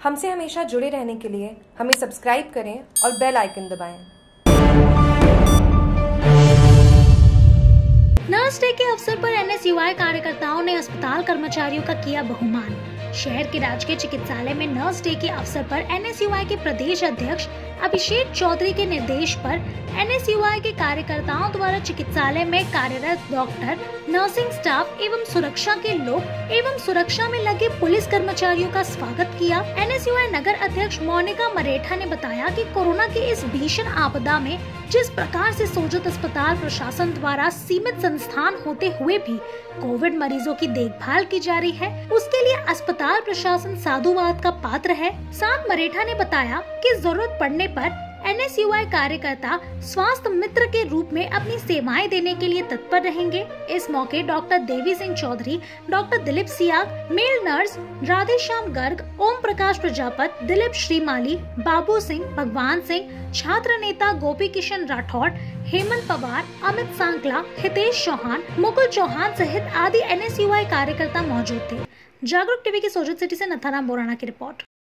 हमसे हमेशा जुड़े रहने के लिए हमें सब्सक्राइब करें और बेल आइकन दबाएं। नर्स डे के अवसर पर एनएसयूआई कार्यकर्ताओं ने अस्पताल कर्मचारियों का किया बहुमान। शहर के राजकीय चिकित्सालय में नर्स डे के अवसर पर एनएसयूआई के प्रदेश अध्यक्ष अभिषेक चौधरी के निर्देश पर एनएसयूआई के कार्यकर्ताओं द्वारा चिकित्सालय में कार्यरत डॉक्टर, नर्सिंग स्टाफ एवं सुरक्षा के लोग एवं सुरक्षा में लगे पुलिस कर्मचारियों का स्वागत किया। एनएसयूआई नगर अध्यक्ष मोनिका मरेठा ने बताया कि कोरोना की इस भीषण आपदा में जिस प्रकार से सोजत अस्पताल प्रशासन द्वारा सीमित संस्थान होते हुए भी कोविड मरीजों की देखभाल की जा रही है, उसके लिए अस्पताल प्रशासन साधुवाद का पात्र है। साथ मरेठा ने बताया कि जरूरत पड़ने पर एनएसयूआई कार्यकर्ता स्वास्थ्य मित्र के रूप में अपनी सेवाएं देने के लिए तत्पर रहेंगे। इस मौके doctor Devi Singh Chaudhary, doctor Dilip Siyag, male nurse Radheshyam Garg, Om Prakash Prajapat, Dilip Shrimali, Babu Singh, Bhagwan Singh, छात्र नेता गोपी किशन राठौड़, हेमंत पवार, अमित सांकला, हितेश चौहान, मुकुल चौहान सहित आदि एनएसयूआई कार्यकर्ता मौजूद थे। जागरूक टीवी की सोजत सिटी से नथाराम बोराना की रिपोर्ट।